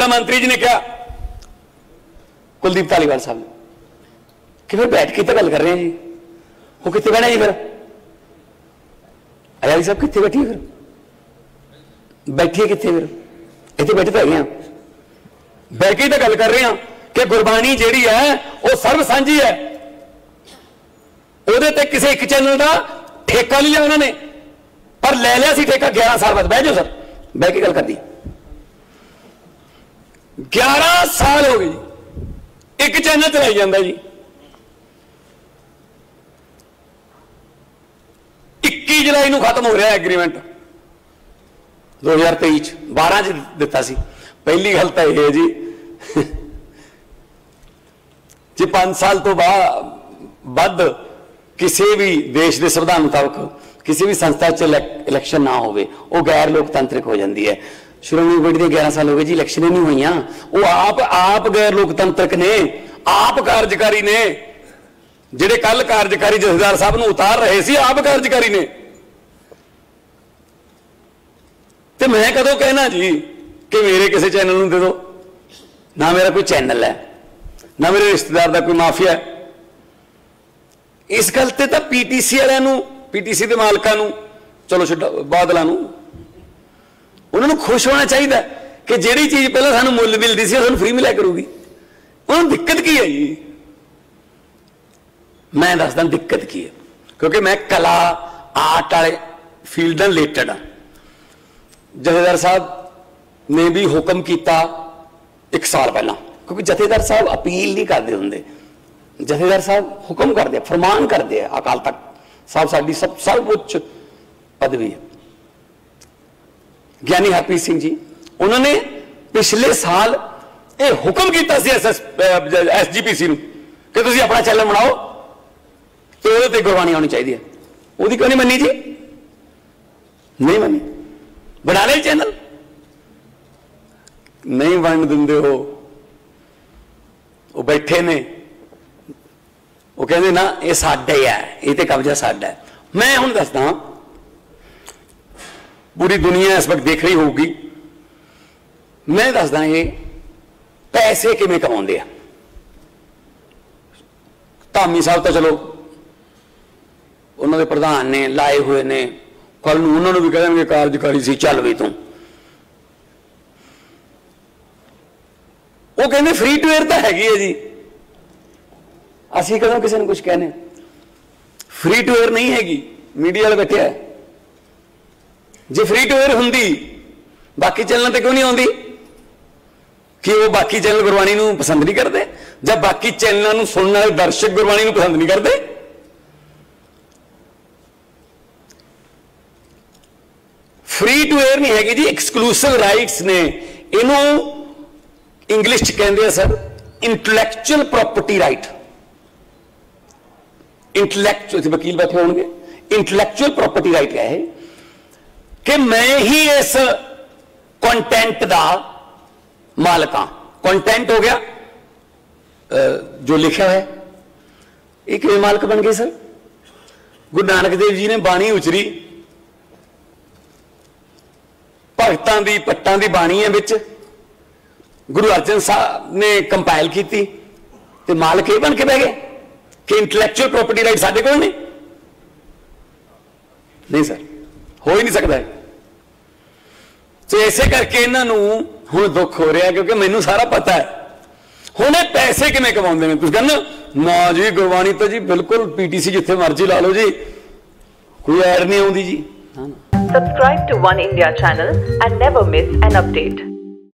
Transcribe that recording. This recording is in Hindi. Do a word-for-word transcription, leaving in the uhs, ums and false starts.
दूसरा मंत्री जी ने कहा, कुलदीप धालीवाल साहब ने, कि फिर बैठ के तो गल कर रहे हैं जी, वो कितने बैठा जी फिर अयाली साहब कितने बैठी फिर बैठिए कितने फिर इतने बैठे तो है बैठ के तो गल कर रहे हैं कि गुरबाणी जिहड़ी है वो सर्व सांझी है, ਉਹਦੇ ਤੇ ਕਿਸੇ ਇੱਕ ਚੈਨਲ ਦਾ ਠੇਕਾ ਨਹੀਂ ਲਿਆ ਉਹਨਾਂ ਨੇ, ਪਰ ਲੈ ਲਿਆ ਸੀ ਠੇਕਾ ग्यारह ਸਾਲ ਬਾਅਦ। ਬਹਿ ਜਾਓ ਸਰ, ਬਹਿ ਕੇ ਗੱਲ ਕਰਦੀ। ग्यारह ਸਾਲ ਹੋ ਗਏ ਜੀ, ਇੱਕ ਚੈਨਲ ਚਲਾਈ ਜਾਂਦਾ ਜੀ। इक्कीस जुलाई ਨੂੰ ਖਤਮ ਹੋ ਰਿਹਾ ਐਗਰੀਮੈਂਟ, दो हज़ार तेईस बारह ਚ ਦਿੱਤਾ ਸੀ। ਪਹਿਲੀ ਗੱਲ ਤਾਂ ਇਹ ਹੈ ਜੀ, ਜੇ पांच साल तो बाद किसी भी देश के संविधान मुताबिक किसी भी संस्था च इलैक्शन ना हो, वो गैर लोकतांत्रिक हो जाती है। श्रोमणी कमेटी के ग्यारह साल हो गए जी, इलैक्शन ही नहीं हुई, वो आप आप गैर लोकतांत्रिक ने, आप कार्यकारी ने, जिहड़े कल कार्यकारी जथेदार साहब नूं उतार रहे सी, आप कार्यकारी ने। तो मैं कदों कहना जी कि मेरे किसी चैनल नूं दे दो, ना मेरा कोई चैनल है, ना मेरे रिश्तेदार का कोई माफिया है। इस गल ते तां पीटीसी वालियां, पीटीसी के मालकां नूं, चलो छड्डो बादलां नूं, उन्हां नूं खुश होना चाहिए कि जिहड़ी चीज़ पहले सानूं मुल मिलती सी सानूं फ्री मिलिया करूगी। उन्हां नूं दिक्कत की है जी, मैं दसदा दिक्कत की है, क्योंकि मैं कला आर्ट वाले फील्ड नाल रिलेटेड हाँ। जथेदार साहब ने भी हुक्म किया एक साल पहला, क्योंकि जथेदार साहब अपील नहीं करते होंगे, जथेदार साहब हुक्म करते, फरमान करते हैं। अकाल तख्त साहब साडी सब सर्वोच्च पदवी है। ज्ञानी हरप्रीत सिंह जी उन्होंने पिछले साल ये हुक्म किया S S S G P C कि तुम अपना चैनल बनाओ तो वो गुरबाणी आनी चाहिए, वो क्यों नहीं मनी जी? नहीं मनी, बना ले चैनल, नहीं बन देंगे हो, वो बैठे ने, वो कहते ना ये साडा ही है, ये तो कब्जा साडा है। मैं हुण दसदा, पूरी दुनिया इस वक्त देख रही होगी, मैं दसदा ये पैसे किवें कमाउंदे आ। धामी साहब तो चलो उन्होंने प्रधान ने लाए हुए ने, कल उन्होंने भी कह देंगे कार्यकारी सी, चल भी तू, वो कहते फ्री टू एयर तो हैगी है जी, असी कदों किसी ने कुछ कहने, फ्री टू एयर नहीं हैगी, मीडिया वाले बैठे है। जे फ्री टू एयर होंदी बाकी चैनल तो क्यों नहीं आती, कि वो बाकी चैनल गुरबाणी नूं पसंद नहीं करते, जब बाकी चैनलों नूं सुनने वाले दर्शक गुरबाणी नूं पसंद नहीं करते। फ्री टू एयर नहीं हैगी जी, एक्सक्लूसिव राइट्स ने, इनू इंग्लिश च कहंदे आ sir intellectual property right. Intellectual वकील बैठे होंगे, इंटलैक्चुअल प्रॉपर्टी राइट क्या है कि मैं ही इस कंटेंट का मालिक हां। कंटेंट हो गया जो लिखा है, एक मालिक बन गए सर। गुरु नानक देव जी ने बाणी उचरी, भगतां दी पट्टां दी बाणी है विच, गुरु अर्जन साहब ने कंपाइल की, ते मालिक ये बन के बह गए कि इंटलैक्चुअल प्रॉपर्टी राइट साडे कोल नहीं। नहीं सर, हो ही नहीं सकता है। तो ऐसे करके इन्हों हुण दुख हो रहा, क्योंकि मैनू सारा पता है हुण पैसे किवें कमाउंदे ने। तुसीं कहंदे ना जी गुरबाणी तो जी बिल्कुल पीटीसी जिथे मर्जी ला लो जी, कोई ऐड नहीं आउंदी जी। Subscribe to One India channel and never miss an update.